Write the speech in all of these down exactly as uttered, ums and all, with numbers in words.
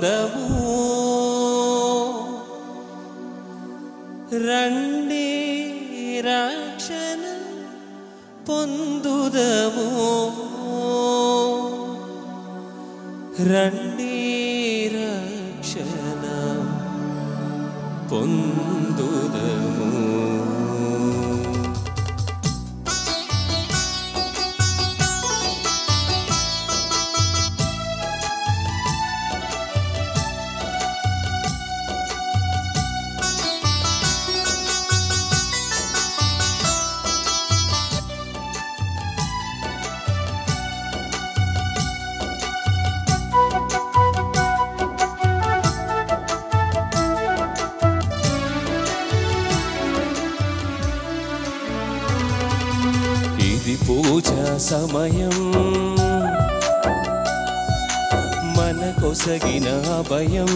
పొందము రండి రక్షణ పొందుదము రండి రక్షణ పొందుదము. పూజా సమయం మనకొసగిన అభయం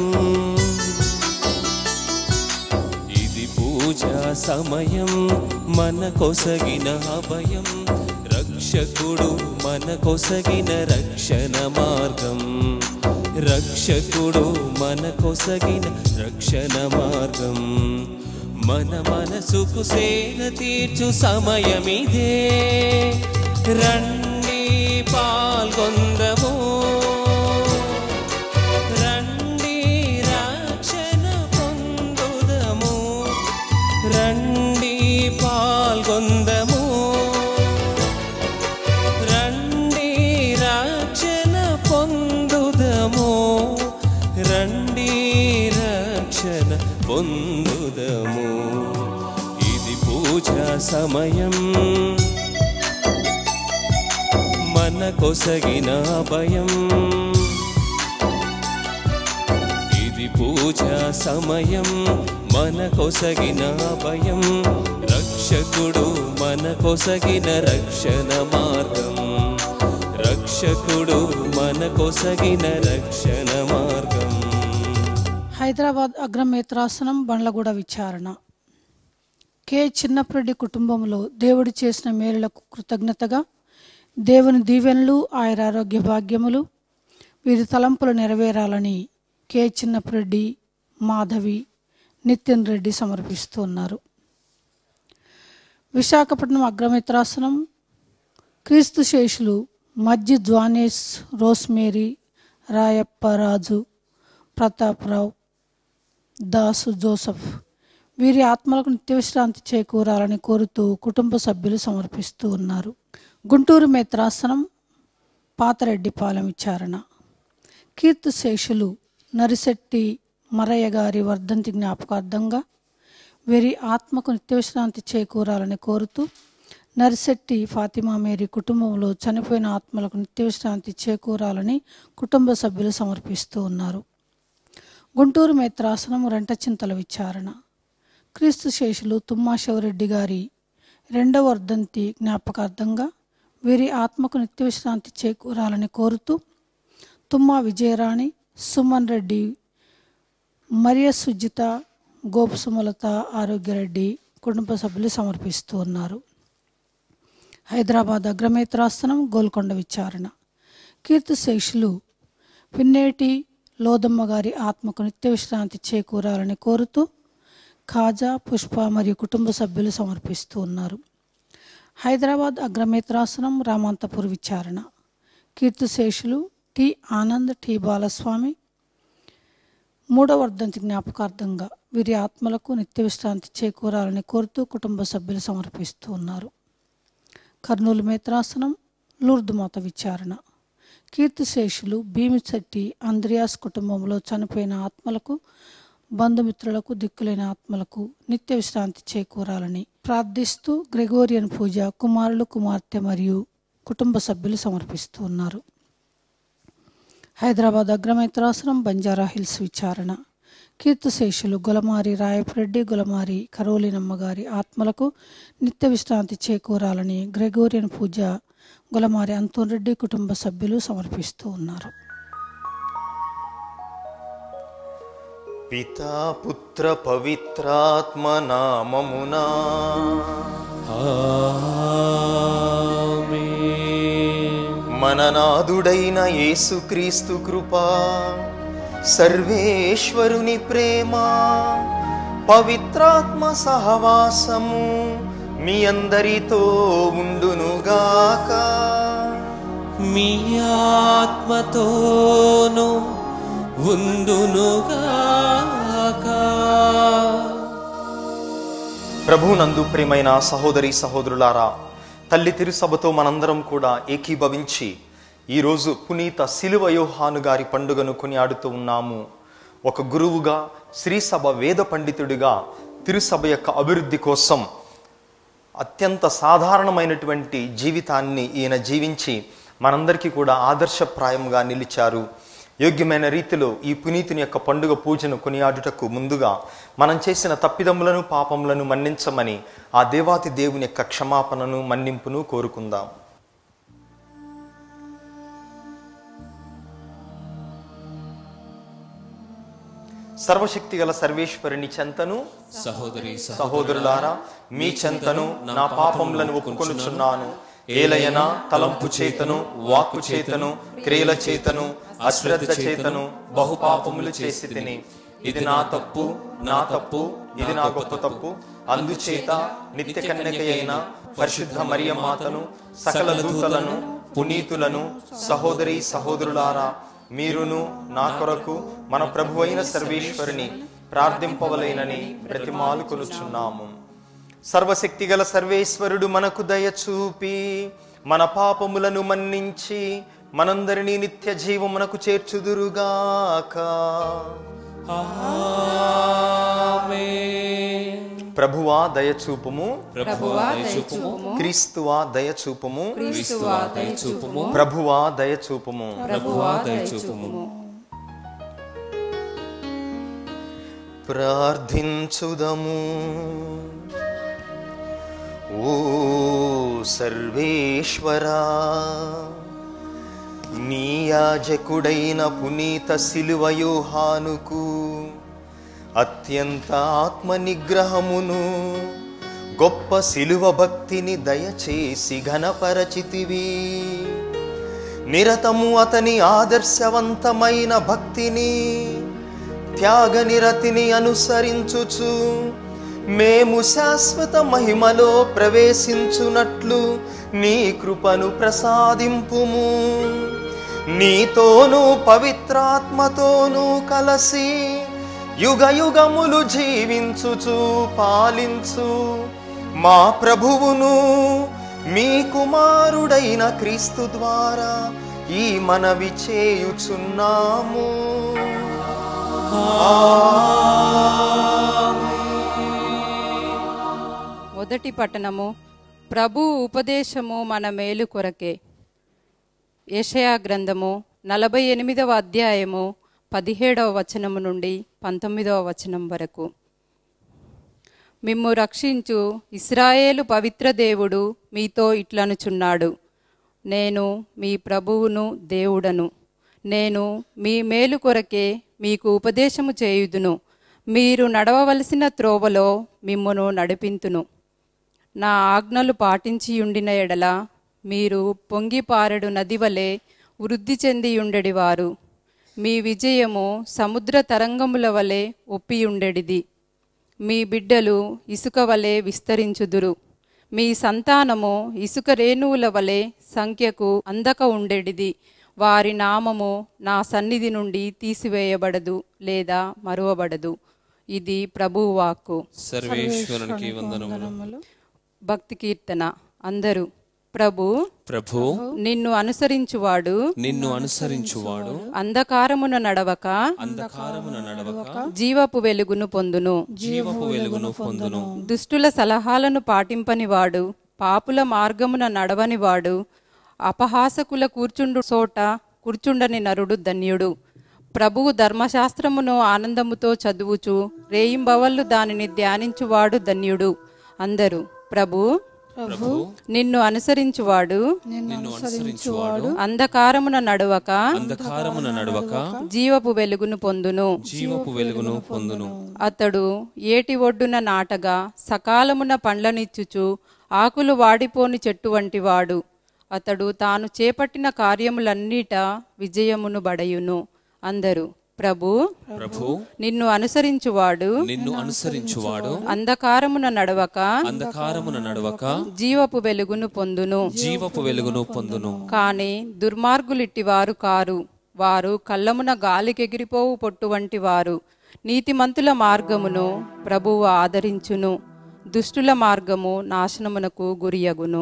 ఇది పూజా సమయం మనకొసగిన అభయం రక్షకుడు మనకొసగిన రక్షణ మార్గం రక్షకుడు మనకొసగిన రక్షణ మార్గం మన మనసుకు సేన తీర్చు సమయమిదే రండి పాల్గొందము రండి రక్షణ పొందుదము రండి పాల్గొందము రండి రక్షణ పొందుదము రండి రక్షణ పొందుదము. ఇది పూజా సమయం మనకొసగిన భయం ఇది పూజా సమయం మనకొసగిన భయం రక్షకుడు మనకొసగిన రక్షణ మార్గం రక్షకుడు మనకొసగిన రక్షణ మార్గం. హైదరాబాద్ అగ్రమేత్రాసనం బండ్లగూడ విచారణ. కె చిన్నప్రెడ్డి కుటుంబంలో దేవుడు చేసిన మేలులకు కృతజ్ఞతగా దేవుని దీవెనలు ఆయురారోగ్య భాగ్యములు వీరి తలంపులు నెరవేరాలని కె చిన్నప్రెడ్డి మాధవి నితిన్ రెడ్డి సమర్పిస్తూ ఉన్నారు. విశాఖపట్నం అగ్రమిత్రాసనం క్రీస్తు శేషులు మజ్జి జ్వానేష్ రోస్మేరీ రాయప్పరాజు ప్రతాప్రావు దాసు జోసఫ్ వీరి ఆత్మలకు నిత్యవిశ్రాంతి చేకూరాలని కోరుతూ కుటుంబ సభ్యులు సమర్పిస్తూ ఉన్నారు. గుంటూరు మేత్రాసనం పాతరెడ్డిపాలెం విచారణ. కీర్తి శేషులు నరిశెట్టి మరయ్య గారి వర్ధంతి జ్ఞాపకార్థంగా వీరి ఆత్మకు నిత్యవిశ్రాంతి చేకూరాలని కోరుతూ నరిశెట్టి ఫాతిమా మేరీ కుటుంబంలో చనిపోయిన ఆత్మలకు నిత్యవిశ్రాంతి చేకూరాలని కుటుంబ సభ్యులు సమర్పిస్తూ ఉన్నారు. గుంటూరు మేత్రాసనం రెంటచింతల విచారణ. క్రీస్తు శేషులు తుమ్మా శివరెడ్డి గారి రెండవ వర్ధంతి జ్ఞాపకార్థంగా వీరి ఆత్మకు నిత్యవిశ్రాంతి చేకూరాలని కోరుతూ తుమ్మా విజయరాణి సుమన్ రెడ్డి మరియ సుజిత గోపు సుమలత ఆరోగ్యరెడ్డి కుటుంబ సభ్యులు సమర్పిస్తూ ఉన్నారు. హైదరాబాద్ అగ్రమేత్రాసనం గోల్కొండ విచారణ. కీర్తి శేషులు పిన్నేటి లోదమ్మ గారి ఆత్మకు నిత్య విశ్రాంతి చేకూరాలని కోరుతూ ఖాజా పుష్ప మరియు కుటుంబ సభ్యులు సమర్పిస్తూ ఉన్నారు. హైదరాబాద్ అగ్రమేత్రాసనం రామాంతపూర్ విచారణ. కీర్తిశేషులు టి ఆనంద్ టి బాలస్వామి మూడవ వర్ధంతి జ్ఞాపకార్థంగా వీరి ఆత్మలకు నిత్య విశ్రాంతి చేకూరాలని కోరుతూ కుటుంబ సభ్యులు సమర్పిస్తూ ఉన్నారు. కర్నూలు మేత్రాసనం లూర్దుమాత విచారణ. కీర్తిశేషులు భీమిశెట్టి అంద్రియాస్ కుటుంబంలో చనిపోయిన ఆత్మలకు బంధుమిత్రులకు దిక్కులేని ఆత్మలకు నిత్య విశ్రాంతి చేకూరాలని ప్రార్థిస్తూ గ్రెగోరియన్ పూజ కుమారులు కుమార్తె మరియు కుటుంబ సభ్యులు సమర్పిస్తూ ఉన్నారు. హైదరాబాద్ అగ్రమేత్రాసనం బంజారా హిల్స్ విచారణ. కీర్తిశేషులు గులమారి రాయపరెడ్డి గులమారి కరోలినమ్మ గారి ఆత్మలకు నిత్య విశ్రాంతి చేకూరాలని గ్రెగోరియన్ పూజ గులమారి అంతోన్ రెడ్డి కుటుంబ సభ్యులు సమర్పిస్తూ ఉన్నారు. పితా పుత్ర పవిత్రాత్మ నామమునా ఆమేన్. మననాథుడైన యేసుక్రీస్తు కృపా సర్వేశ్వరుని ప్రేమ, పవిత్రాత్మ సహవాసము మీ అందరితో ఉండునుగాక. మీ ఆత్మతోను ఉండునుగాక. ప్రభువునందు ప్రియమైన సహోదరి సహోదరులారా, తల్లి తిరుసభతో మనందరం కూడా ఏకీభవించి ఈరోజు పునీత శిలువ యోహాను గారి పండుగను కొనియాడుతూ ఉన్నాము. ఒక గురువుగా, శ్రీసభ వేద పండితుడిగా తిరుసభ యొక్క అభివృద్ధి కోసం అత్యంత సాధారణమైనటువంటి జీవితాన్ని ఈయన జీవించి మనందరికీ కూడా ఆదర్శప్రాయంగా నిలిచారు. యోగ్యమైన రీతిలో ఈ పునీతుని యొక్క పండుగ పూజను కొనియాడుటకు ముందుగా మనం చేసిన తప్పిదములను, పాపములను మన్నించమని ఆ దేవాతి దేవుని యొక్క క్షమాపణను, మన్నింపును కోరుకుందాం. సర్వశక్తి గల సర్వేశ్వరుని చెంతను, సహోదరి సహోదరులారా, మీ చెంతను నా పాపములను ఒప్పుకొనుచున్నాను. ఏలయన తలంపు చేతను, వాక్కు చేతను, క్రియల చేతను, అశ్రద్ధ చేతను బహుపాపములు చేసి తిని. ఇది నా తప్పు, నా తప్పు, ఇది నా గొప్ప తప్పు. అందుచేత నిత్య కన్యక అయిన పరిశుద్ధ మరియ మాతను, సకల దూతలను, పునీతులను, సహోదరి సహోదరులారా, మీరును నా కొరకు మన ప్రభు అయిన సర్వేశ్వరుని ప్రార్థింపవలేనని బ్రతిమాలు కొనుచున్నాము. సర్వశక్తి గల సర్వేశ్వరుడు మనకు దయ చూపి మన పాపములను మన్నించి మనందరినీ నిత్య జీవమునకు చేర్చుదురుగాక. ఆమేన్. ప్రభువా దయచూపుము, ప్రభువా దయచూపుము, క్రీస్తువా దయచూపుము, క్రీస్తువా దయచూపుము, ప్రభువా దయచూపుము. ప్రభువా దయచూపుము. ప్రార్థించుదము. ఓ సర్వేశ్వరా, నీ యాజకుడైన పునీత శిలువ యోహానుకు అత్యంత ఆత్మ నిగ్రహమును, గొప్ప శిలువ భక్తిని దయచేసి ఘనపరచితివి. నిరతము అతని ఆదర్శవంతమైన భక్తిని, త్యాగ నిరతిని అనుసరించుచు మేము శాశ్వత మహిమలో ప్రవేశించునట్లు నీ కృపను ప్రసాదింపుము. నీతోనూ పవిత్రాత్మతోనూ కలసి యుగ యుగములు జీవించుచు పాలించు మా ప్రభువును, మీ కుమారుడైన క్రీస్తు ద్వారా ఈ మనవి చేయుచున్నాము. మొదటి పట్టణము. ప్రభు ఉపదేశము మన మేలు కొరకే. యెషయా గ్రంథము నలభై ఎనిమిదవ అధ్యాయము పదిహేడవ వచనము నుండి పంతొమ్మిదవ వచనం వరకు. మిమ్ము రక్షించు ఇశ్రాయేలు పవిత్ర దేవుడు మీతో ఇట్లనుచున్నాడు, నేను మీ ప్రభువును దేవుడను. నేను మీ మేలు కొరకే మీకు ఉపదేశము చేయుదును. మీరు నడవవలసిన త్రోవలో మిమ్మును నడిపింతును. నా ఆజ్ఞలు పాటించియుండిన ఎడల మీరు పొంగిపారెడు నది వలె వృద్ధి చెందియుండెడివారు. మీ విజయము సముద్ర తరంగముల వలె ఒప్పియుండెడిది. మీ బిడ్డలు ఇసుక వలె విస్తరించుదురు. మీ సంతానము ఇసుక రేణువుల వలె సంఖ్యకు అందక ఉండెడిది. వారి నామము నా సన్నిధి నుండి తీసివేయబడదు లేదా మరువబడదు. ఇది ప్రభువు వాక్కు. సర్వేశ్వరునికి వందనములు. భక్తి కీర్తన. అందరూ. ప్రభు ప్రభు నిన్ను అనుసరించువాడు నిన్ను అనుసరించువాడు అంధకారమున నడవక అంధకారమున నడవక జీవపు వెలుగును పొందును. జీవపు వెలుగును పొందును. దుష్టుల సలహాలను పాటింపనివాడు, పాపుల మార్గమున నడవనివాడు, అపహాసకుల కూర్చుండు చోట కూర్చుండని నరుడు ధన్యుడు. ప్రభువు ధర్మశాస్త్రమును ఆనందముతో చదువుచు రేయింబవళ్ళు దానిని ధ్యానించువాడు ధన్యుడు. అందరూ. ప్రభు ప్రభు నిన్ను అనుసరించువాడు నిన్ను అనుసరించువాడు అంధకారమున నడవక అంధకారమున నడవక జీవపు వెలుగును పొందును. జీవపు వెలుగును పొందును. అతడు ఏటి ఒడ్డున నాటగా సకాలమున పండ్లనిచ్చుచు ఆకులు వాడిపోని చెట్టు వంటివాడు. అతడు తాను చేపట్టిన కార్యములన్నిట విజయమును బడయును. అందరూ. ప్రభు ప్రభు నిన్ను అనుసరించువాడు నిన్ను అనుసరించువాడు అంధకారమున నడవక అంధకారమున నడవక జీవపు వెలుగును పొందును జీవపు వెలుగును పొందును. కాని దుర్మార్గులిట్టివారు కారు, వారు కళ్ళమున గాలికెగిరిపోవు పొట్టు వంటి వారు. నీతిమంతుల మార్గమును ప్రభువు ఆదరించును, దుష్టుల మార్గము నాశనమునకు గురియగును.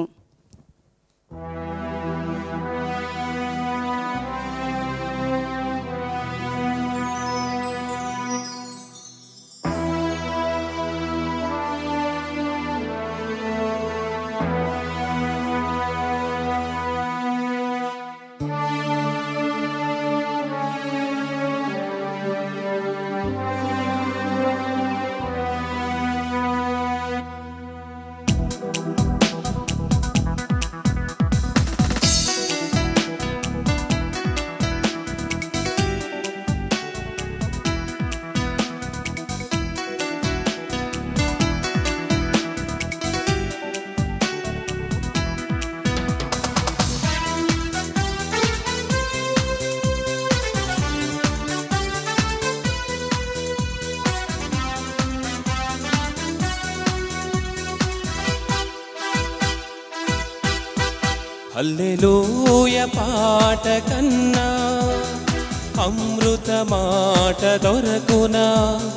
హల్లెలూయ పాట కన్నా అమృత మాట దొరకునా,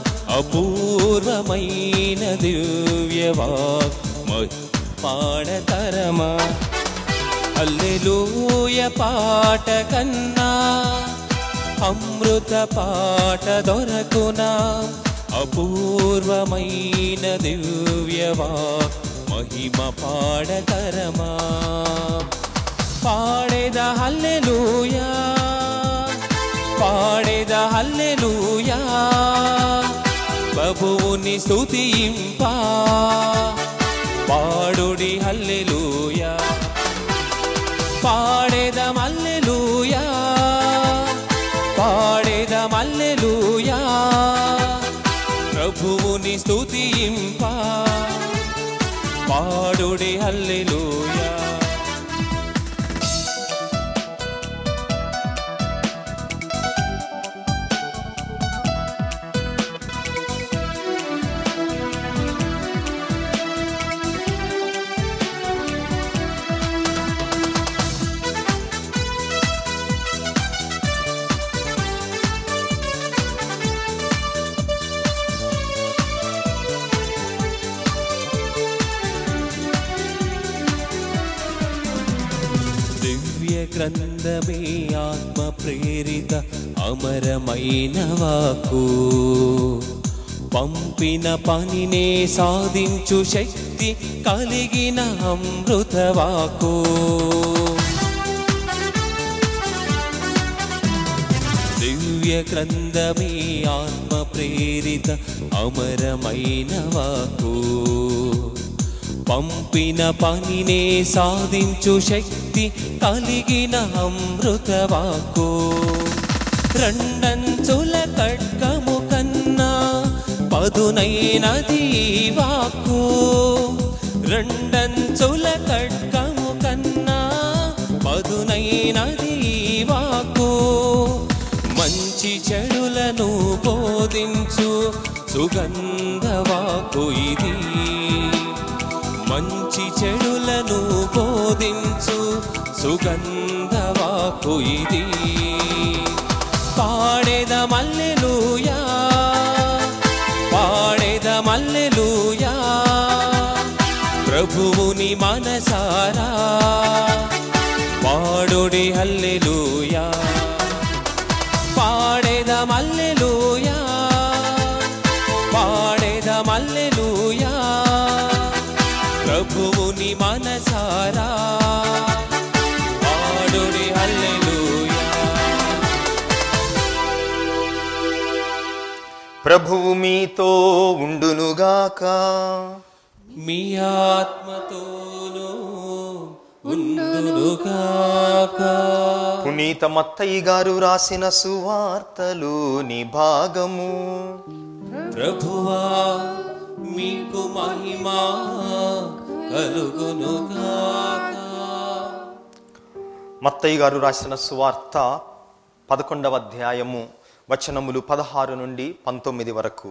అపూర్వమైన దివ్యవాక్ పాడతరమా. హల్లెలూయ పాట కన్నా అమృత పాట దొరకునా, అపూర్వమైన దివ్యవాక్ మహిమ పాడతరమా. పాడేద హల్లెలూయా, పాడేద హల్లెలూయా, ప్రభువుని స్తుతింపా. పాడుడి హల్లెలూయా, పాడేద హల్లెలూయా, పాడేద హల్లెలూయా, ప్రభువుని స్తుతింపా. పాడుడి హల్లెలూయా. గ్రంథమే ఆత్మ ప్రేరిత అమరమైన వాక్కు, పంపిన పనినే సాధించు శక్తి కలిగిన అమృత వాక్కు. దివ్య గ్రంథమే ఆత్మ ప్రేరిత అమరమైన వాక్కు, పంపిన పనినే సాధించు శక్తి కలిగిన అమృత వాక్కు. రెండంచుల ఖడ్గము కన్నా పదునైనది వాక్కు, రెండంచుల ఖడ్గము కన్నా పదునైనది వాక్కు. మంచి చెడులను బోధించు సుగంధ వాక్కు ఇది, మంచి చెడులను బోధించు సుగంధ వాక్కు ఇది. పాడేద హల్లెలూయా, పాడేద హల్లెలూయా, ప్రభువుని మనసారా. పాడుడి హల్లెలూయా, పాడేద హల్లెలూయా, పాడేద హల్లెలూయా, ప్రభువుని మనసారా. పాడుడి హల్లెలూయా. ప్రభువు మీతో ఉండునుగాక, మీ ఆత్మతోనూ ఉండునుగాక. పునీత మత్తయి గారు రాసిన సువార్తలోని భాగము. ప్రభువా మీకు మహిమా కలుగునుగాక. మత్తయి గారు రాసిన సువార్త పదకొండవ అధ్యాయము వచనములు పదహారు నుండి పంతొమ్మిది వరకు.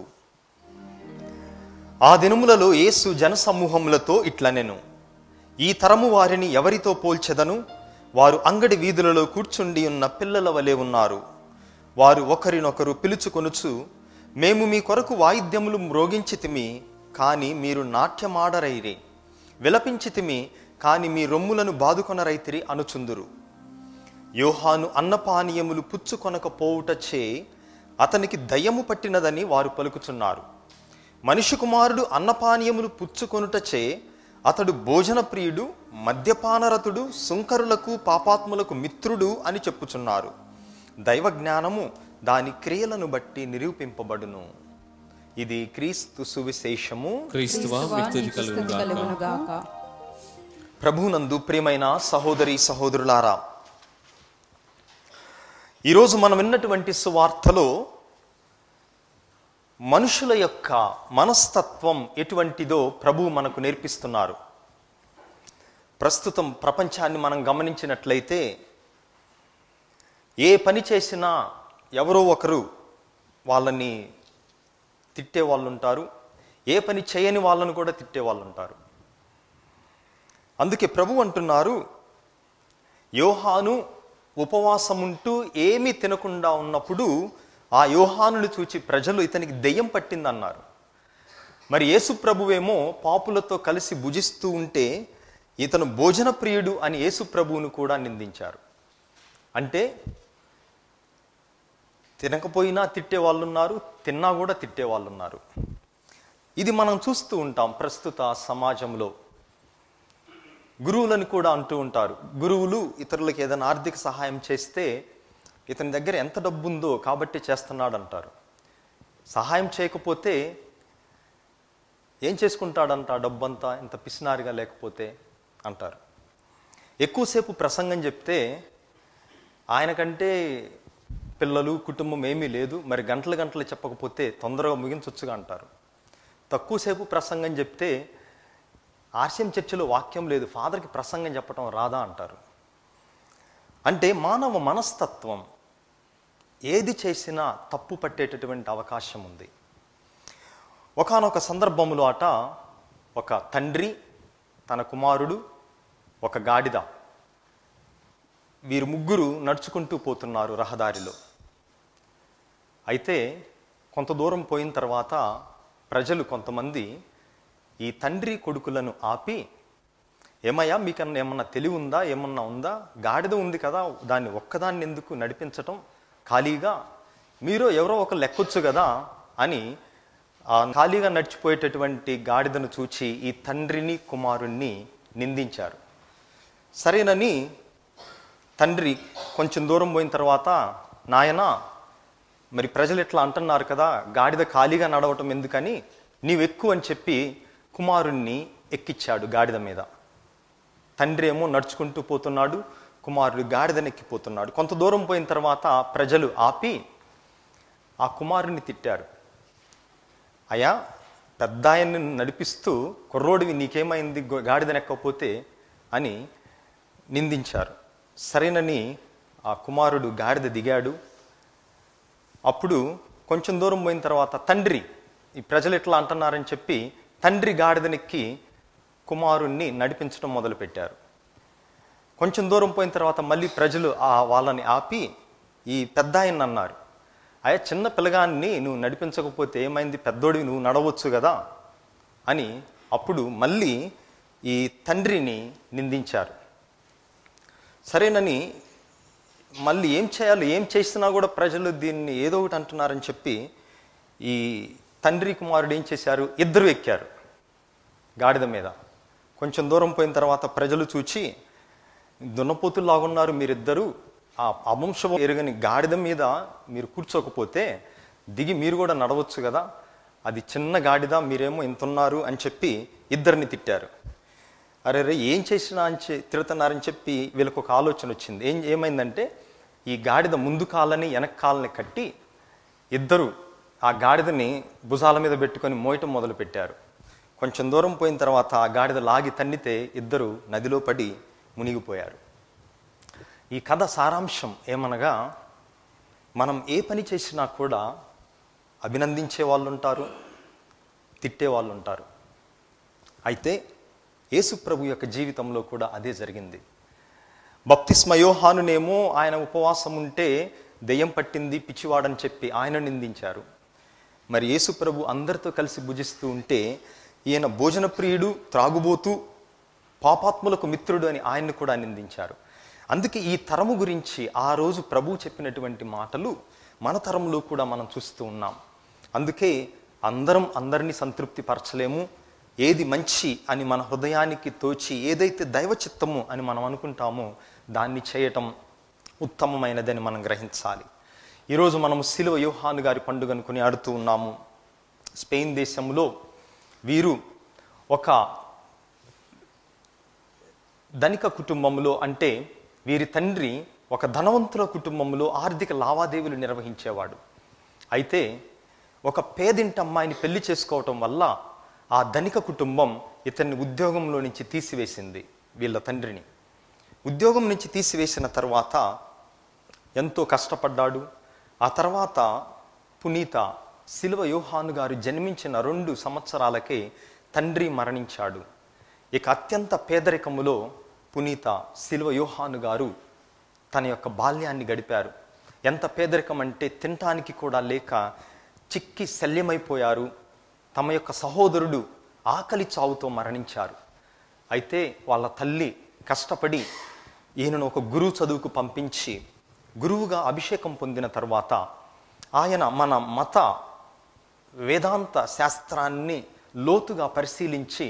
ఆ దినములలో యేసు జనసమూహములతో ఇట్లనెను, ఈ తరము వారిని ఎవరితో పోల్చెదను? వారు అంగడి వీధులలో కూర్చుండి ఉన్న పిల్లల వలె ఉన్నారు. వారు ఒకరినొకరు పిలుచుకొనుచు, మేము మీ కొరకు వాయిద్యములు మ్రోగించితిమి, కాని మీరు నాట్యమాడరైరి, విలపించితిమి, కాని మీ రొమ్ములను బాదుకొనరైతిరి అనుచుందురు. యోహాను అన్నపానీయములు పుచ్చుకొనకపోవుటచే అతనికి దయ్యము పట్టినదని వారు పలుకుచున్నారు. మనిషి కుమారుడు అన్నపానీయములు పుచ్చుకొనుటచే అతడు భోజన ప్రియుడు, మద్యపానరతుడు, సుంకరులకు పాపాత్ములకు మిత్రుడు అని చెప్పుచున్నారు. దైవ జ్ఞానము దాని క్రియలను బట్టి నిరూపింపబడును. ఇది క్రీస్తు సువిశేషము. క్రీస్తువా స్తుతి కలుగును గాక. ప్రభువునందు ప్రియమైన సహోదరి సహోదరులారా, ఈరోజు మనం విన్నటువంటి సువార్తలో మనుషుల యొక్క మనస్తత్వం ఎటువంటిదో ప్రభువు మనకు నేర్పిస్తున్నారు. ప్రస్తుతం ప్రపంచాన్ని మనం గమనించినట్లయితే ఏ పని చేసినా ఎవరో ఒకరు వాళ్ళని తిట్టే వాళ్ళు ఉంటారు, ఏ పని చేయని వాళ్ళను కూడా తిట్టే వాళ్ళు ఉంటారు. అందుకే ప్రభు అంటున్నారు, యోహాను ఉపవాసముంటూ ఏమీ తినకుండా ఉన్నప్పుడు ఆ యోహానును చూచి ప్రజలు ఇతనికి దెయ్యం పట్టిందన్నారు. మరి యేసు ప్రభువేమో పాపులతో కలిసి భుజిస్తూ ఉంటే ఇతను భోజన ప్రియుడు అని యేసు ప్రభువును కూడా నిందించారు. అంటే తినకపోయినా తిట్టే వాళ్ళు ఉన్నారు, తిన్నా కూడా తిట్టే వాళ్ళు ఉన్నారు. ఇది మనం చూస్తూ ఉంటాం ప్రస్తుత సమాజంలో. గురువులను కూడా అంటూ ఉంటారు, గురువులు ఇతరులకు ఏదైనా ఆర్థిక సహాయం చేస్తే ఇతని దగ్గర ఎంత డబ్బు ఉందో కాబట్టి చేస్తున్నాడు అంటారు. సహాయం చేయకపోతే ఏం చేసుకుంటాడంట ఆ డబ్బంతా ఇంత పిసినారిగా లేకపోతే అంటారు. ఎక్కువసేపు ప్రసంగం చెప్తే ఆయనకంటే పిల్లలు కుటుంబం ఏమీ లేదు, మరి గంటలు గంటలు చెప్పకపోతే తొందరగా ముగించొచ్చుగా అంటారు. తక్కువసేపు ప్రసంగం చెప్తే ఆర్సీఎం చర్చిలో వాక్యం లేదు, ఫాదర్కి ప్రసంగం చెప్పడం రాదా అంటారు. అంటే మానవ మనస్తత్వం ఏది చేసినా తప్పు పట్టేటటువంటి అవకాశం ఉంది. ఒకానొక సందర్భంలో అట ఒక తండ్రి, తన కుమారుడు, ఒక గాడిద, వీరు ముగ్గురు నడుచుకుంటూ పోతున్నారు రహదారిలో. అయితే కొంత దూరం పోయిన తర్వాత ప్రజలు కొంతమంది ఈ తండ్రి కొడుకులను ఆపి, ఏమయ్యా మీకన్నా ఏమన్నా తెలివి ఉందా, ఏమన్నా ఉందా, గాడిద ఉంది కదా దాన్ని ఒక్కదాన్ని ఎందుకు నడిపించటం ఖాళీగా, మీరు ఎవరో ఒక లెక్కొచ్చు కదా అని ఆ ఖాళీగా నడిచిపోయేటటువంటి గాడిదను చూచి ఈ తండ్రిని కుమారుణ్ణి నిందించారు. సరేనని తండ్రి కొంచెం దూరం పోయిన తర్వాత, నాయనా మరి ప్రజలు ఎట్లా అంటున్నారు కదా, గాడిద ఖాళీగా నడవటం ఎందుకని నీవెక్కు అని చెప్పి కుమారుణ్ణి ఎక్కిచ్చాడు గాడిద మీద. తండ్రి ఏమో నడుచుకుంటూ పోతున్నాడు, కుమారుడు గాడిదనెక్కిపోతున్నాడు. కొంత దూరం పోయిన తర్వాత ప్రజలు ఆపి ఆ కుమారుణ్ణి తిట్టారు. అయ్యా, పెద్ద ఆయన్ని నడిపిస్తూ కుర్రోడివి నీకేమైంది గాడిదనెక్కకపోతే అని నిందించారు. సరేనని ఆ కుమారుడు గాడిద దిగాడు. అప్పుడు కొంచెం దూరం పోయిన తర్వాత తండ్రి, ఈ ప్రజలు ఎట్లా అంటున్నారని చెప్పి తండ్రి గాడిదనెక్కి కుమారుణ్ణి నడిపించడం మొదలుపెట్టారు. కొంచెం దూరం పోయిన తర్వాత మళ్ళీ ప్రజలు ఆ వాళ్ళని ఆపి ఈ పెద్ద ఆయన అన్నారు, అయ్యా చిన్న పిల్లగాన్ని నువ్వు నడిపించకపోతే ఏమైంది, పెద్దోడివి నువ్వు నడవచ్చు కదా అని అప్పుడు మళ్ళీ ఈ తండ్రిని నిందించారు. సరేనని మళ్ళీ ఏం చేయాలి, ఏం చేసినా కూడా ప్రజలు దీన్ని ఏదో ఒకటి అంటున్నారని చెప్పి ఈ తండ్రి కుమారుడు ఏం చేశారు, ఇద్దరు ఎక్కారు గాడిద మీద. కొంచెం దూరం పోయిన తర్వాత ప్రజలు చూచి, దున్నపోతుల్లాగున్నారు మీరిద్దరూ, ఆ అవంశం ఎరుగని గాడిద మీద మీరు కూర్చోకపోతే దిగి మీరు కూడా నడవచ్చు కదా, అది చిన్న గాడిద మీరేమో ఇంతున్నారు అని చెప్పి ఇద్దరిని తిట్టారు. అరే రే ఏం చేసినా అని తిడుతున్నారని చెప్పి వీళ్ళకి ఒక ఆలోచన వచ్చింది. ఏం ఏమైందంటే ఈ గాడిద ముందు కాళ్ళని వెనక కాళ్ళని కట్టి ఇద్దరు ఆ గాడిదని భుజాల మీద పెట్టుకొని మోయటం మొదలు పెట్టారు. కొంచెం దూరం పోయిన తర్వాత ఆ గాడిద లాగి తన్నితే ఇద్దరు నదిలో పడి మునిగిపోయారు. ఈ కథ సారాంశం ఏమనగా, మనం ఏ పని చేసినా కూడా అభినందించే వాళ్ళు ఉంటారు, తిట్టే వాళ్ళు ఉంటారు. అయితే యేసు ప్రభు యొక్క జీవితంలో కూడా అదే జరిగింది. బప్తిస్మ యోహానునేమో ఆయన ఉపవాసం ఉంటే దెయ్యం పట్టింది, పిచ్చివాడని చెప్పి ఆయన నిందించారు. మరి యేసు ప్రభు అందరితో కలిసి భుజిస్తూ ఉంటే ఈయన భోజన ప్రియుడు, త్రాగుబోతూ, పాపాత్ములకు మిత్రుడు అని ఆయన్ని కూడా నిందించారు. అందుకే ఈ తరము గురించి ఆ రోజు ప్రభు చెప్పినటువంటి మాటలు మన తరంలో కూడా మనం చూస్తూ ఉన్నాం. అందుకే అందరం అందరినీ సంతృప్తి పరచలేము. ఏది మంచి అని మన హృదయానికి తోచి, ఏదైతే దైవ చిత్తము అని మనం అనుకుంటామో దాన్ని చేయటం ఉత్తమమైనదని మనం గ్రహించాలి. ఈరోజు మనము సిలువ యోహాను గారి పండుగను కొనియాడుతూ ఉన్నాము. స్పెయిన్ దేశంలో వీరు ఒక ధనిక కుటుంబంలో, అంటే వీరి తండ్రి ఒక ధనవంతుల కుటుంబంలో ఆర్థిక లావాదేవీలు నిర్వహించేవాడు. అయితే ఒక పేదింటి అమ్మాయిని పెళ్లి చేసుకోవటం వల్ల ఆ ధనిక కుటుంబం ఇతన్ని ఉద్యోగంలో నుంచి తీసివేసింది. వీళ్ళ తండ్రిని ఉద్యోగం నుంచి తీసివేసిన తర్వాత ఎంతో కష్టపడ్డాడు. ఆ తర్వాత పునీత సిలువ యోహాను గారు జన్మించిన రెండు సంవత్సరాలకే తండ్రి మరణించాడు. ఇక అత్యంత పేదరికములో పునీత సిలువ యోహాను గారు తన యొక్క బాల్యాన్ని గడిపారు. ఎంత పేదరికం అంటే తినటానికి కూడా లేక చిక్కి శల్యమైపోయారు. తమ యొక్క సహోదరుడు ఆకలి చావుతో మరణించారు. అయితే వాళ్ళ తల్లి కష్టపడి ఈయనను ఒక గురువు చదువుకు పంపించి గురువుగా అభిషేకం పొందిన తర్వాత ఆయన మన మత వేదాంత శాస్త్రాన్ని లోతుగా పరిశీలించి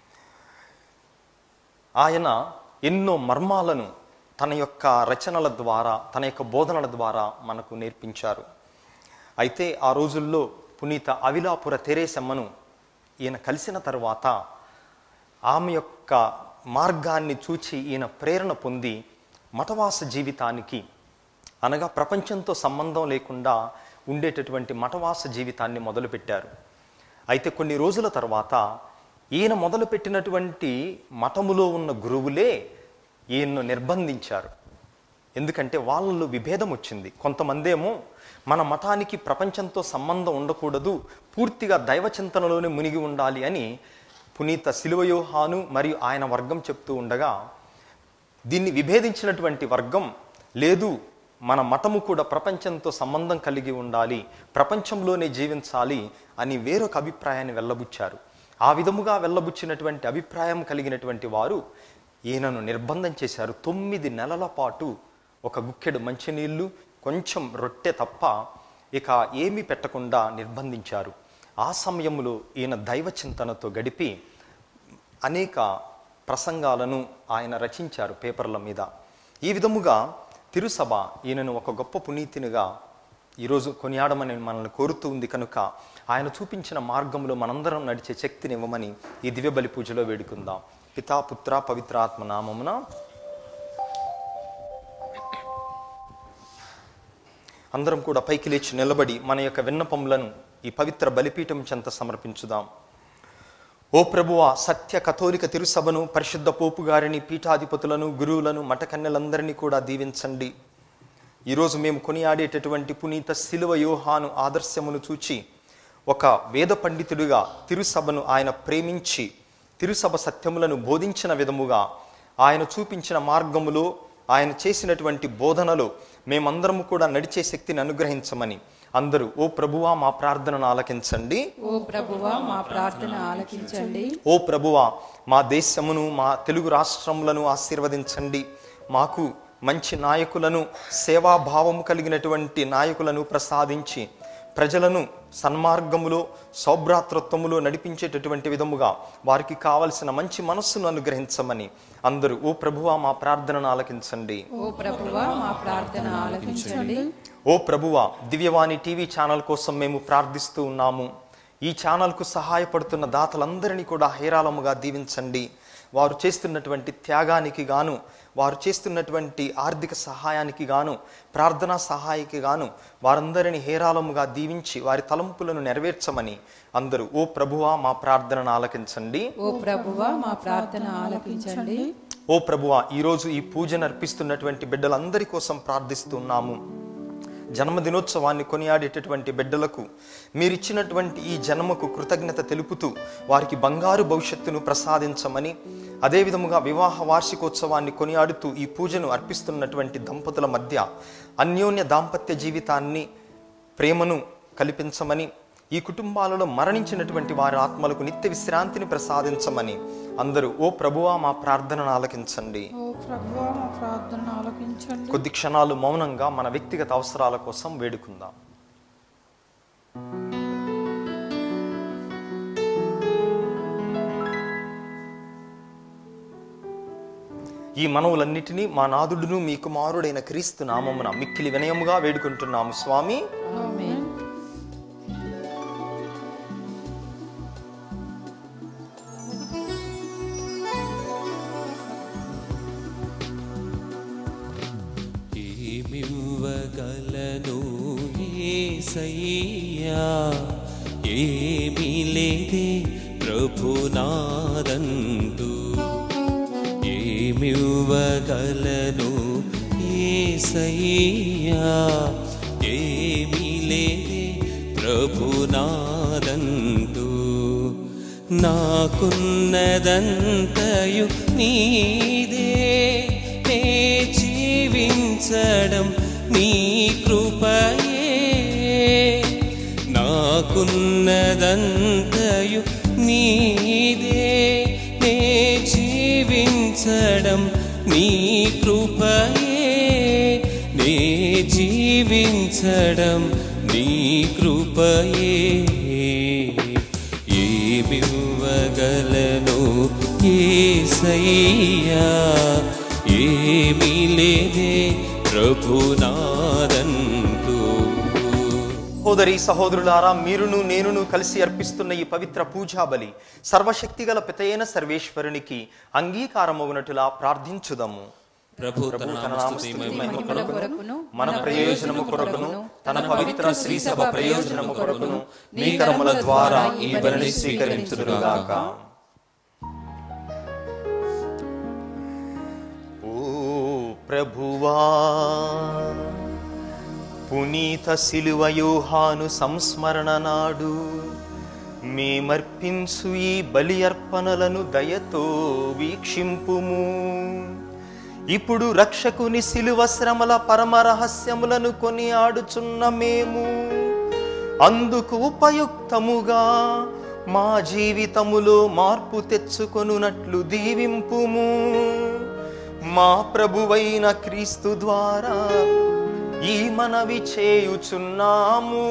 ఆయన ఎన్నో మర్మాలను తన యొక్క రచనల ద్వారా, తన యొక్క బోధనల ద్వారా మనకు నేర్పించారు. అయితే ఆ రోజుల్లో పునీత అవిలాపుర తెరేసమ్మను ఈయన కలిసిన తర్వాత ఆమె యొక్క మార్గాన్ని చూచి ఈయన ప్రేరణ పొంది మఠవాస జీవితానికి, అనగా ప్రపంచంతో సంబంధం లేకుండా ఉండేటటువంటి మఠవాస జీవితాన్ని మొదలుపెట్టారు. అయితే కొన్ని రోజుల తర్వాత ఈయన మొదలుపెట్టినటువంటి మఠములో ఉన్న గురువులే ఈయన్ను నిర్బంధించారు. ఎందుకంటే వాళ్ళలో విభేదం వచ్చింది. కొంతమంది ఏమో మన మఠానికి ప్రపంచంతో సంబంధం ఉండకూడదు, పూర్తిగా దైవ చింతనలోనే మునిగి ఉండాలి అని పునీత సిలువ యోహాను మరియు ఆయన వర్గం చెప్తూ ఉండగా, దీన్ని విభేదించినటువంటి వర్గం లేదు, మన మఠము కూడా ప్రపంచంతో సంబంధం కలిగి ఉండాలి, ప్రపంచంలోనే జీవించాలి అని వేరొక అభిప్రాయాన్ని వెళ్ళబుచ్చారు. ఆ విధముగా వెళ్ళబుచ్చినటువంటి అభిప్రాయం కలిగినటువంటి వారు ఈయనను నిర్బంధం చేశారు. తొమ్మిది నెలల పాటు ఒక గుక్కెడు మంచినీళ్ళు, కొంచెం రొట్టె తప్ప ఇక ఏమీ పెట్టకుండా నిర్బంధించారు. ఆ సమయంలో ఈయన దైవ చింతనతో గడిపి అనేక ప్రసంగాలను ఆయన రచించారు పేపర్ల మీద. ఈ విధముగా తిరుసభ ఈయనను ఒక గొప్ప పునీతినిగా ఈరోజు కొనియాడమని మనల్ని కోరుతూ ఉంది. కనుక ఆయన చూపించిన మార్గంలో మనందరం నడిచే శక్తిని ఇవ్వమని ఈ దివ్య బలి పూజలో వేడుకుందాం. పితా పుత్ర పవిత్రాత్మ నామమున. అందరం కూడా పైకి లేచి నిలబడి మన యొక్క విన్నపములను ఈ పవిత్ర బలిపీఠం చెంత సమర్పించుదాం. ఓ ప్రభువా, సత్య కథోలిక తిరుసభను, పరిశుద్ధ పోపు గారిని, పీఠాధిపతులను, గురువులను, మఠకన్యలందరినీ కూడా దీవించండి. ఈరోజు మేము కొనియాడేటటువంటి పునీత సిలువ యోహాను ఆదర్శమును చూచి ఒక వేద పండితుడిగా తిరుసభను ఆయన ప్రేమించి తిరుసభ సత్యములను బోధించిన విధముగా, ఆయన చూపించిన మార్గములో, ఆయన చేసినటువంటి బోధనలో మేమందరము కూడా నడిచే శక్తిని అనుగ్రహించమని అందరూ ఓ ప్రభువా మా ప్రార్థనను ఆలకించండి. ఓ ప్రభువా మా ప్రార్థన ఆలకించండి. ఓ ప్రభువా మా దేశమును, మా తెలుగు రాష్ట్రములను ఆశీర్వదించండి. మాకు మంచి నాయకులను, సేవాభావము కలిగినటువంటి నాయకులను ప్రసాదించి ప్రజలను సన్మార్గములో, సౌభ్రాతృత్వములో నడిపించేటటువంటి విధముగా వారికి కావలసిన మంచి మనస్సును అనుగ్రహించమని అందరూ ఓ ప్రభువా మా ప్రార్థనను ఆలకించండి. ఓ ప్రభువా మా ప్రార్థన ఆలకించండి. ఓ ప్రభువా, దివ్యవాణి టీవీ ఛానల్ కోసం మేము ప్రార్థిస్తూ ఉన్నాము. ఈ ఛానల్కు సహాయపడుతున్న దాతలందరినీ కూడా హేరాళముగా దీవించండి. వారు చేస్తున్నటువంటి త్యాగానికి గాను, వారు చేస్తున్నటువంటి ఆర్థిక సహాయానికి గాను, ప్రార్థనా సహాయకి గాను వారందరినీ హేరాళముగా దీవించి వారి తలంపులను నెరవేర్చమని అందరూ ఓ ప్రభువా మా ప్రార్థనను ఆలకించండి. ఓ ప్రభువా మా ప్రార్థన ఆలకించండి. ఓ ప్రభువా, ఈరోజు ఈ పూజను అర్పిస్తున్నటువంటి బిడ్డలందరి కోసం ప్రార్థిస్తున్నాము. జన్మదినోత్సవాన్ని కొనియాడేటటువంటి బిడ్డలకు మీరిచ్చినటువంటి ఈ జన్మకు కృతజ్ఞత తెలుపుతూ వారికి బంగారు భవిష్యత్తును ప్రసాదించమని, అదేవిధముగా వివాహ వార్షికోత్సవాన్ని కొనియాడుతూ ఈ పూజను అర్పిస్తున్నటువంటి దంపతుల మధ్య అన్యోన్య దాంపత్య జీవితాన్ని, ప్రేమను కల్పించమని, ఈ కుటుంబాలలో మరణించినటువంటి వారి ఆత్మలకు నిత్య విశ్రాంతిని ప్రసాదించమని అందరూ ఓ ప్రభువా మా ప్రార్థనను ఆలకించండి. కొద్ది క్షణాలు మౌనంగా మన వ్యక్తిగత అవసరాల కోసం వేడుకుందాం. ఈ మనవులన్నిటినీ మా నాదుడును మీ కుమారుడైన క్రీస్తు నామమున మిక్కిలి వినయముగా వేడుకుంటున్నాము స్వామి. ఆమేన్. ఏమివ్వగలను యేసయ్యా, ఏమీ లేదే ప్రభునాదంటూ, ఏమివ్వగలను యేసయ్యా, ఏమీ లేదే ప్రభునాదంటూ, నాకున్నదంతయు నీదే, నే జీవించడం నీ కృపయే, నాకున్నదంతయు నీదే, నే జీవించడం నీ కృపయే, నే జీవించడం నీ కృపయే. ఏమివ్వగలను యేసయ్యా, ఏమీ లేదే ప్రభునాదంటూ. సోదరి సహోదరులారా, మీరును నేనును కలిసి అర్పిస్తున్న ఈ పవిత్ర పూజా బలి సర్వశక్తిగల పితయైన సర్వేశ్వరునికి అంగీకారమగునట్టులా ప్రార్థించుదము. ప్రభు తన నామస్తుతి మహిమ కొరకును, మన ప్రయోజనము కొరకును, తన పవిత్ర శ్రీ సభ ప్రయోజనము కొరకును నీ కర్మల ద్వారా ఈ బలిని స్వీకరించుదురుగాక. ఓ ప్రభువా, పునీత శిలువ యోహాను సంస్మరణ నాడు మేమర్పించు ఈ బలి అర్పణలను దయతో వీక్షింపుము. ఇప్పుడు రక్షకుని శిలువ శ్రమల పరమ రహస్యములను కొని ఆడుచున్న మేము అందుకు ఉపయుక్తముగా మా జీవితములో మార్పు తెచ్చుకొనున్నట్లు దీవింపుము. మా ప్రభువైన క్రీస్తు ద్వారా ఈ మనవి చేయుచున్నాము.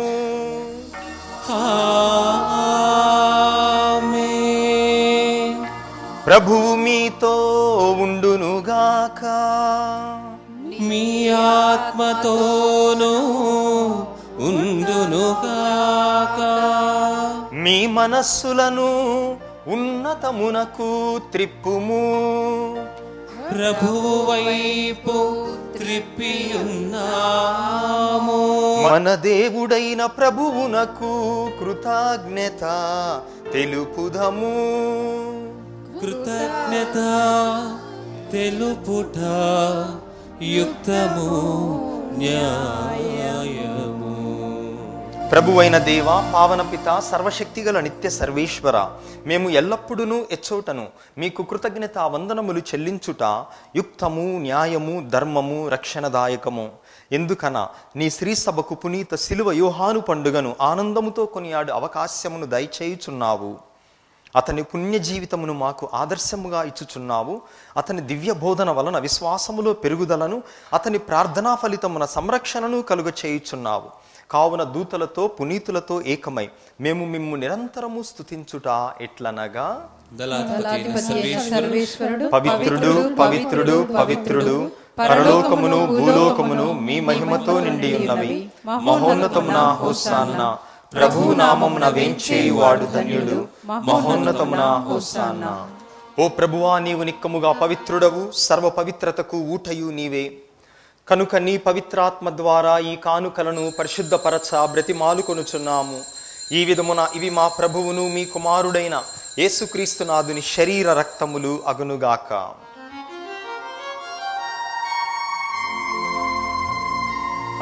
ఆమేన్. ప్రభువు మీతో ఉండునుగాక. మీ ఆత్మతోనూ ఉండునుగాక. మీ మనస్సులను ఉన్నతమునకు త్రిప్పుము. ప్రభువు వైపు త్రిప్పియున్నాము. మన దేవుడైన ప్రభువునకు కృతజ్ఞత తెలుపుదము. కృతజ్ఞత తెలుపుట యుక్తము న్యాయము. ప్రభువైన దేవ, పావన పిత, సర్వశక్తిగల నిత్య సర్వేశ్వర, మేము ఎల్లప్పుడూ ఎచ్చోటను మీకు కృతజ్ఞత వందనములు చెల్లించుట యుక్తము, న్యాయము, ధర్మము, రక్షణదాయకము. ఎందుకన నీ శ్రీ సభకు పునీత శిలువ యోహాను పండుగను ఆనందముతో కొనియాడు అవకాశమును దయచేయుచున్నావు. అతని పుణ్య జీవితమును మాకు ఆదర్శముగా ఇచ్చుచున్నావు. అతని దివ్య బోధన వలన విశ్వాసములో పెరుగుదలను, అతని ప్రార్థనా ఫలితమున సంరక్షణను కలుగ చేయుచున్నావు. కావున దూతలతో పునీతులతో ఏకమై మేము మిమ్ము నిరంతరము స్తుతించుట ఎట్లనగా, పవిత్రుడు పవిత్రుడు పవిత్రుడు పరలోకమును భూలోకమును మీ మహిమతో నిండి ఉన్నవి. మహోన్నతమున హోసాన్నా. ప్రభు నామమున వేంచేయువాడు ధన్యుడు. మహోన్నతమున హోసాన్నా. ఓ ప్రభువా, నీవు నిక్కముగా పవిత్రుడవు, సర్వ పవిత్రతకు ఊటయు నీవే. కనుక నీ పవిత్రాత్మ ద్వారా ఈ కానుకలను పరిశుద్ధపరచ బ్రతిమాలుకొనుచున్నాము. ఈ విధమున ఇవి మా ప్రభువును మీ కుమారుడైన యేసుక్రీస్తునాథుని శరీర రక్తములు అగునుగాక.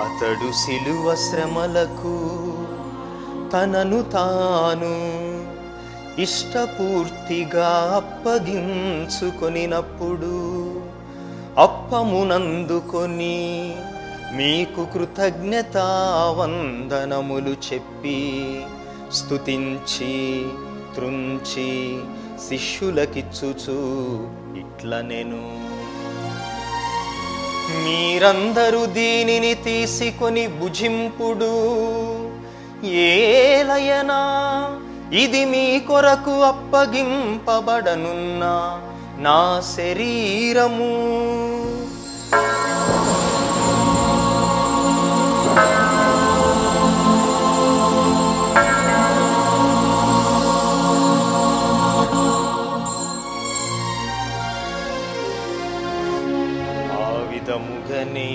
అతడు సిలువ శ్రమలకు తనను తాను ఇష్టపూర్తిగా అప్పగించుకొనినప్పుడు అప్పమునందుకొని మీకు కృతజ్ఞతా వందనములు చెప్పి స్తుతించి త్రుంచి శిష్యులకిచ్చుచు ఇట్లనెను, మీరందరూ దీనిని తీసుకొని భుజింపుడు, ఏలయనా ఇది మీ కొరకు అప్పగింపబడనున్న నా శరీరము. ఆ విధముగనే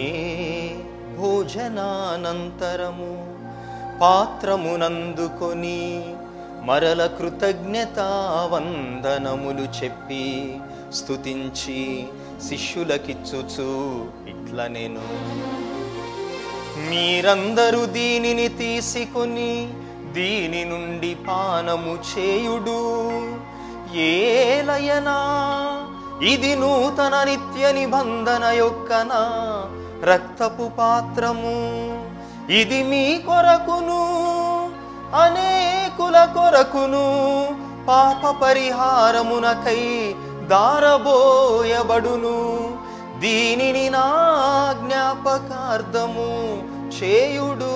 భోజనానంతరము పాత్రమునందుకొని మరల కృతజ్ఞతా వందనములు చెప్పి స్తుతించి శిష్యులకిచ్చుచు ఇట్లనెను, మీరందరూ దీనిని తీసుకొని దీని నుండి పానము చేయుడు, ఏలయనా ఇది నూతన నిత్య నిబంధన యొక్క నా రక్తపు పాత్రము, ఇది మీ కొరకును అనేకుల కొరకును పాప పరిహారమునకై దారబోయబడును, దీనిని నా జ్ఞాపకార్థము చేయుడు.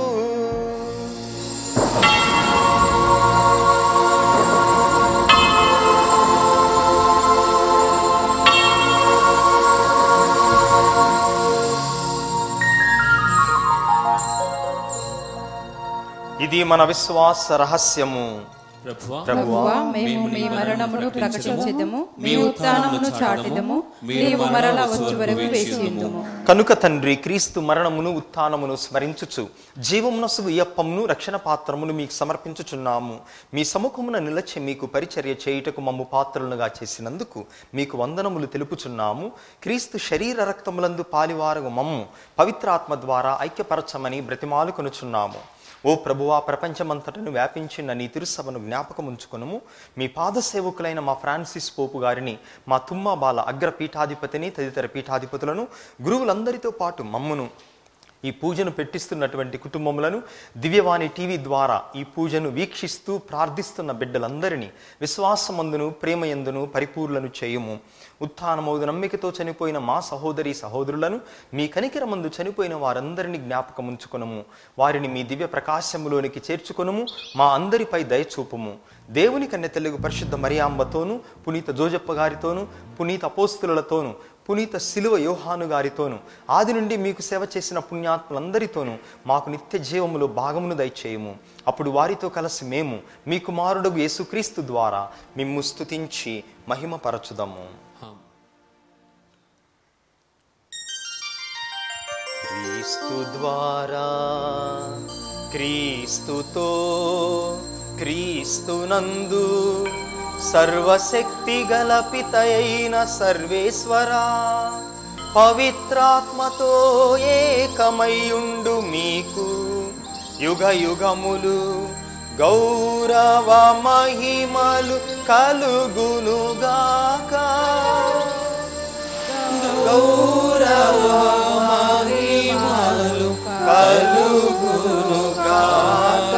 ఇది మన విశ్వాస రహస్యము. ప్రభువా, మేము మీ మరణమును ప్రకటించెదము, మీ ఉత్థానమును చాటెదము, నీవు మరలా వచ్చే వరకు వేచియుందుము. కనుక తండ్రి, క్రీస్తు మరణమును ఉత్థానమును స్మరించుచు జీవమునసుగు ఈ అప్పమును రక్షణ పాత్రమును మీకు సమర్పించుచున్నాము. మీ సముఖమున నిలచి మీకు పరిచర్య చేయుటకు మమ్ము పాత్రలుగా చేసినందుకు మీకు వందనములు తెలుపుచున్నాము. క్రీస్తు శరీర రక్తములందు పాలివారగు మమ్ము పవిత్రాత్మ ద్వారా ఐక్యపరచమని బ్రతిమాలు కొనుచున్నాము. ఓ ప్రభువా, ప్రపంచమంతటను వ్యాపించిన నీ తిరుసభను జ్ఞాపకం ఉంచుకొనుము. మీ పాద సేవకులైన మా ఫ్రాన్సిస్ పోపు గారిని, మా తుమ్మా బాల అగ్ర పీఠాధిపతిని, తదితర పీఠాధిపతులను, గురువులందరితో పాటు మమ్మును, ఈ పూజను పెట్టిస్తున్నటువంటి కుటుంబములను, దివ్యవాణి టీవీ ద్వారా ఈ పూజను వీక్షిస్తూ ప్రార్థిస్తున్న బిడ్డలందరినీ విశ్వాసమందును ప్రేమయందును పరిపూర్ణను చేయుము. ఉత్థానమౌదు నమ్మికతో చనిపోయిన మా సహోదరి సహోదరులను, మీ కనికరమందు చనిపోయిన వారందరినీ జ్ఞాపకం ఉంచుకొనుము. వారిని మీ దివ్య ప్రకాశములోనికి చేర్చుకొనుము. మా అందరిపై దయచూపుము. దేవుని కన్య తెలుగు పరిశుద్ధ మరియాంబతోను, పునీత జోజప్ప గారితోను, పునీత అపోస్తులతోను, పునీత సిలువ యోహాను గారితోను, ఆది నుండి మీకు సేవ చేసిన పుణ్యాత్ములందరితోనూ మాకు నిత్య జీవములో భాగమును దయచేయము. అప్పుడు వారితో కలిసి మేము మీ కుమారుడు యేసుక్రీస్తు ద్వారా మిమ్ము స్తుతించి మహిమపరచుదము. క్రీస్తు ద్వారా, క్రీస్తుతో, క్రీస్తునందు సర్వశక్తి గల పితయైన సర్వేశ్వరా, పవిత్రాత్మతో ఏకమయ్యుండు మీకు యుగ యుగములు గౌరవ మహిమలు కలుగునుగాక. గౌరవ మహిమలు కలుగునుగాక.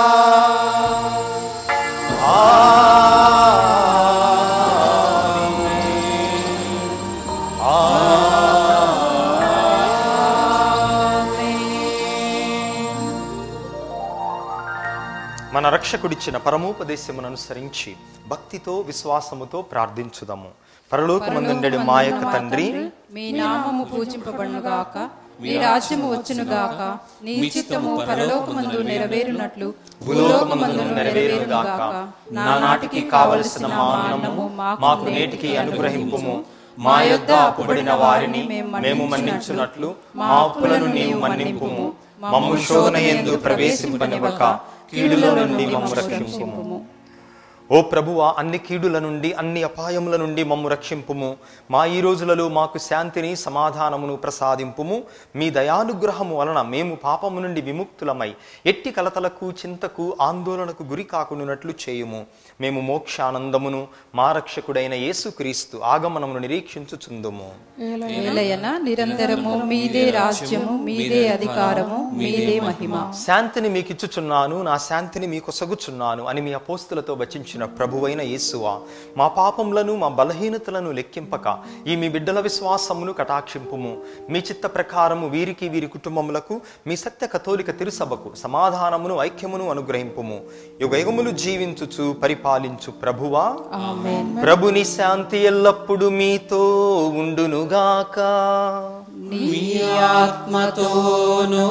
మన రక్షకుడిచ్చిన పరమోపదేశమును అనుసరించి భక్తితో విశ్వాసముతో ప్రార్థించుదాము. పరలోకమందుండెడు మా యొక్క తండ్రి, మీ నామము పూజింపబడునుగాక, మీ రాజ్యము వచ్చునుగాక, నీ చిత్తము పరలోకమందు నెరవేరునట్లు భూలోకమందు నెరవేరునుగాక. నా నాటికి కావలసిన మా అన్నము మాకు నేటికి అనుగ్రహింపుము. మా యొద్ద అప్పుబడిన వారిని మేము మన్నించున్నట్లు మా అప్పులను నీవు మన్నింపుము. మమ్ము శోధనయందు ప్రవేశింపనివ్వక కీడులో నుండి మమ్ము రక్షింపుము. ఓ ప్రభువా, అన్ని కీడుల నుండి అన్ని అపాయముల నుండి మమ్ము రక్షింపుము. మా ఈ రోజులలో మాకు శాంతిని సమాధానమును ప్రసాదింపుము. మీ దయానుగ్రహము వలన మేము పాపము నుండి విముక్తులమై ఎట్టి కలతలకు చింతకు ఆందోళనకు గురి కాకుండానట్లు చేయుము. మేము మోక్షానందమును మా రక్షకుడైన యేసుక్రీస్తు ఆగమనమును నిరీక్షించుచుందుము. ఏలయన నిరంతరము మీదే రాజ్యము, మీదే అధికారము, మీదే మహిమ. శాంతిని మీకు ఇచ్చుచున్నాను, నా శాంతిని మీకు సగుచున్నాను అని మీ అపోస్తులతో వచించిన ప్రభువైన యేసువా, మా పాపములను మా బలహీనతలను లెక్కింపక ఈ మీ బిడ్డల విశ్వాసమును కటాక్షింపుము. మీ చిత్త ప్రకారము వీరికి వీరి కుటుంబములకు మీ సత్య కథోలిక తిరుసభకు సమాధానమును ఐక్యమును అనుగ్రహింపుము. యుగయుగములు జీవించుచు పరిపాలించు ప్రభువా, ప్రభుని శాంతి ఎల్లప్పుడు మీతో ఉండునుగాక. నీ ఆత్మతోనూ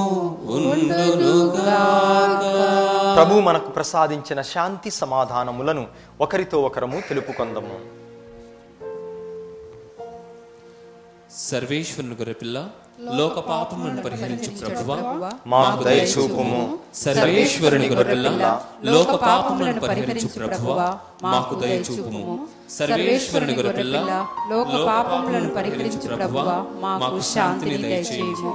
ఉండునుగాక. ప్రభు మనకు ప్రసాదించిన శాంతి సమాధానములను ఒకరితో ఒకరము తెలుపుకొందము. సర్వేశ్వరుని గొర్రెపిల్ల, లోక పాపములను పరిహరించు ప్రభువా మాకు దయ చూపుము. సర్వేశ్వరుని గొర్రెపిల్ల, లోక పాపములను పరిహరించు ప్రభువా మాకు దయ చూపుము. సర్వేశ్వరుని గొర్రెపిల్ల, లోక పాపములను పరిహరించు ప్రభువా మాకు శాంతిని దయచేయుము.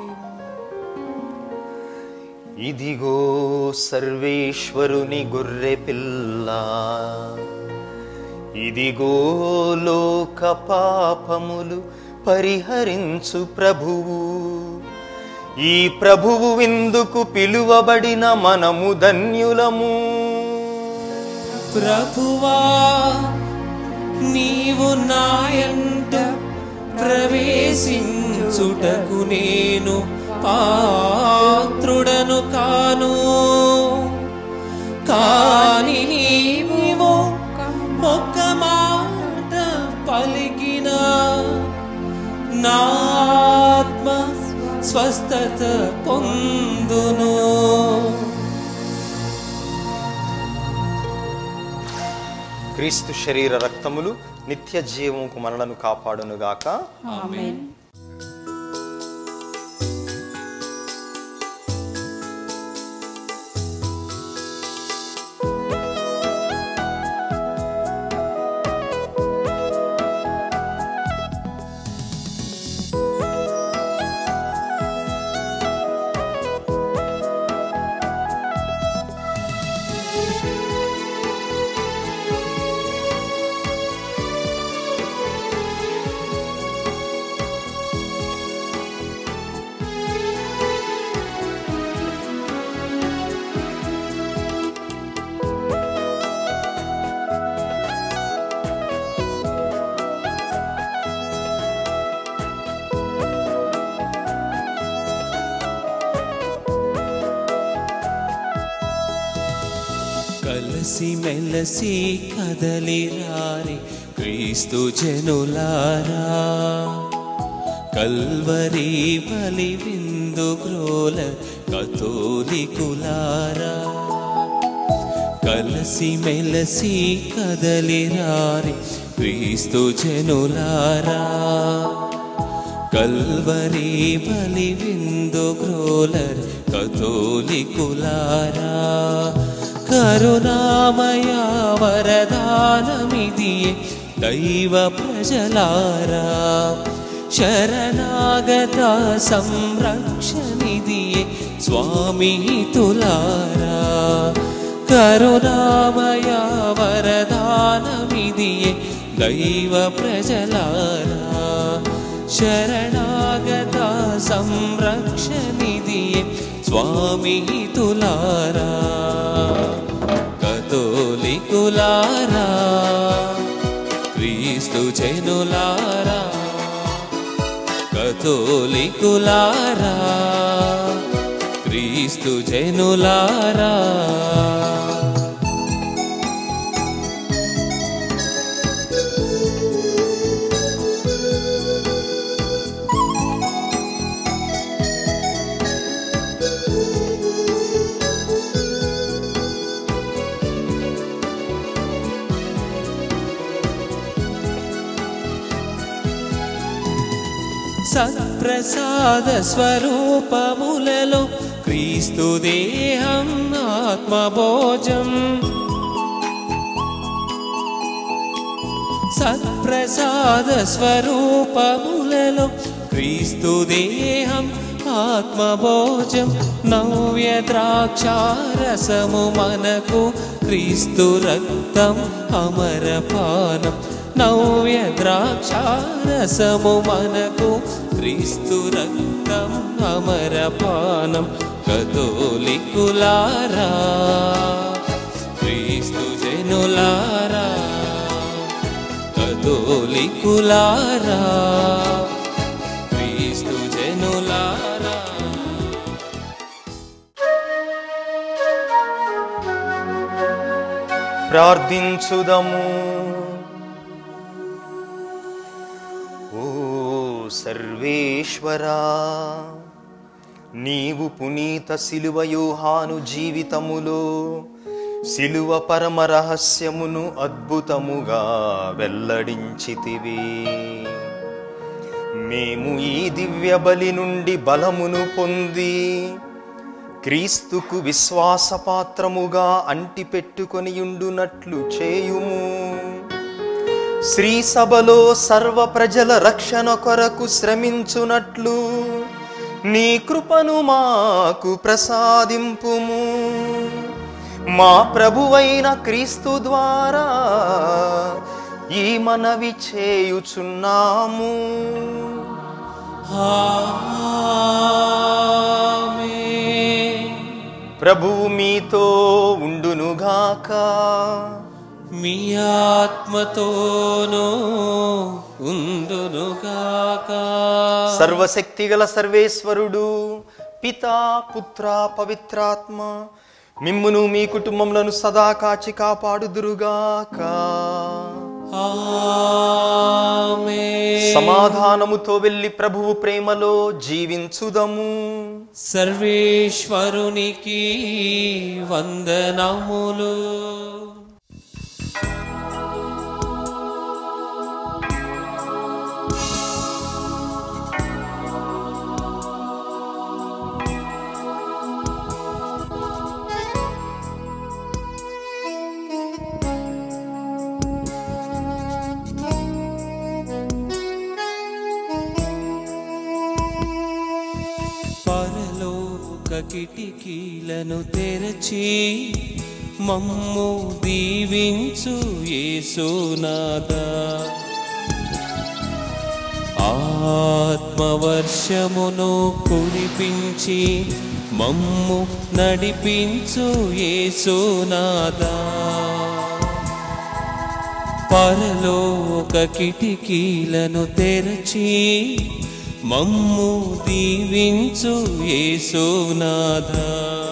ఇదిగో సర్వేశ్వరుని గొర్రె పిల్ల, ఇదిగో లోక పాపములు పరిహరించు ప్రభువు. ఈ ప్రభువు విందుకు పిలువబడిన మనము ధన్యులము. ప్రభువా, నీవు నాయంట ప్రవేశించుటకు నేను పాత్రుడను కాను. కాని నీవు ఒక్క మాట పలికిన నా ఆత్మ స్వస్థత పొందును. క్రీస్తు శరీర రక్తములు నిత్య జీవముకు మనలను కాపాడునుగాక. ఆమేన్. కలసి మెలసి కదలిరారి క్రీస్తు జనులారా, కల్వరి బలి విందు గ్రోల కథోలికులారా. కలసి మెలసి కదలిరారి క్రీస్తు జనులారా, కల్వరి బలి విందు గ్రోలర్ కథోలికులారా. కరుణామయ వరదానమిదియే దైవ ప్రజలారా, శరణాగత సంరక్షణిదియే స్వామితులారా. కరుణామయ వరదానమిదియే దైవ ప్రజలారా, శరణాగత సంరక్షణిదియే స్వామితులారా. కథోలికులారా, క్రీస్తు జనులారా, కథోలికులారా, క్రీస్తు జనులారా. సత్ప్రసాద స్వరూపములలో క్రీస్తు దేహం ఆత్మభోజం, సత్ప్రసాద స్వరూపములలో క్రీస్తు దేహం ఆత్మభోజం నవ్య ద్రాక్షారసము మనకు క్రీస్తు రక్తం అమరపానం నవ్య ద్రాక్షారసము మనకు క్రీస్తు రక్తం అమరపానం కథోలికులారా క్రీస్తు జనులారా కథోలికులారా క్రీస్తు జనులారా ప్రార్థించుదము. ఓ సర్వేశ్వరా, నీవు పునీత శిలువ యోహాను జీవితములో శిలువ పరమ రహస్యమును అద్భుతముగా వెల్లడించితివి. మేము ఈ దివ్య బలి నుండి బలమును పొంది క్రీస్తుకు విశ్వాసపాత్రముగా అంటిపెట్టుకొనియుండునట్లు చేయుము. శ్రీ సభలో సర్వ ప్రజల రక్షణ కొరకు శ్రమించునట్లు నీ కృపను మాకు ప్రసాదింపుము. మా ప్రభువైన క్రీస్తు ద్వారా ఈ మనవి చేయుచున్నాము. ఆమేన్. ప్రభువు మీతో ఉండునుగాక. మీ ఆత్మతోనూ ఉండునుగాక. సర్వశక్తిగల సర్వేశ్వరుడు పితా పుత్ర పవిత్రాత్మ మిమ్మును మీ కుటుంబములను సదా కాచి కాపాడుదురుగాక. ఆమేన్. సమాధానముతో వెళ్ళి ప్రభువు ప్రేమలో జీవించుదము. సర్వేశ్వరునికి వందనములు. పరలోక కిటికీలను తెరచి మమ్ము దీవించు యేసునాథా. ఆత్మవర్షమును కురిపించి మమ్ము నడిపించు యేసునాథా. పరలోక కిటికీలను తెరచి మమ్ము దీవించు యేసునాథా.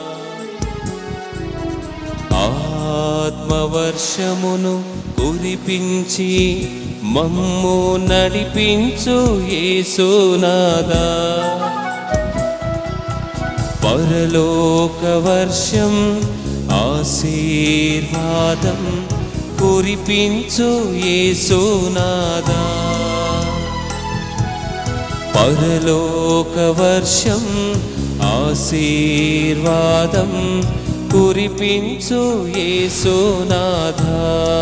ఆత్మవర్షమును కురిపించి మమ్ము నడిపించు యేసునాథా. పరలోక వర్షం ఆశీర్వాదం కురిపించు యేసునాథా. పరలోక వర్షం ఆశీర్వాదం కురిపించు యేసునాథా.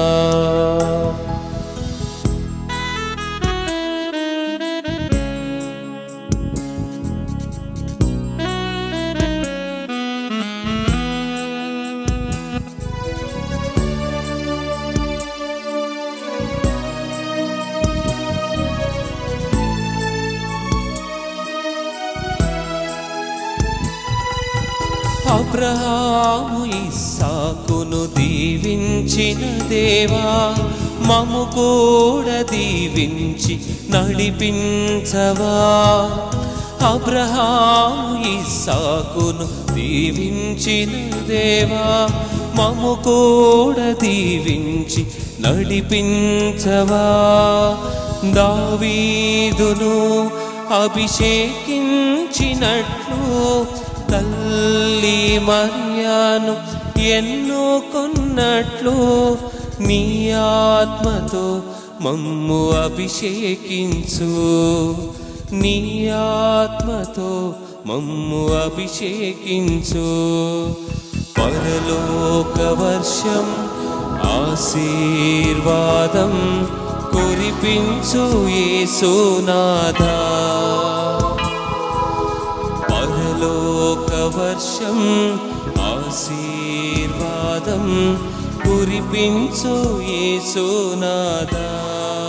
అబ్రహాము ఇస్సాకును దీవించిన దేవా, మమ్ము కూడా దీవించి నడిపించవా. అబ్రహాము ఇస్సాకును దీవించిన దేవా, మమ్ము కూడా దీవించి నడిపించవా. దావీదును అభిషేకించినట్లు తల్లి మరియను ఎన్నుకొన్నట్లు నీ ఆత్మతో మమ్ము అభిషేకించు. నీ ఆత్మతో మమ్ము అభిషేకించు. పరలోక వర్షం ఆశీర్వాదం కురిపించు యేసునాథా. పరలోక వర్షం ఆశీర్వాదం కురిపించు యేసునాథా.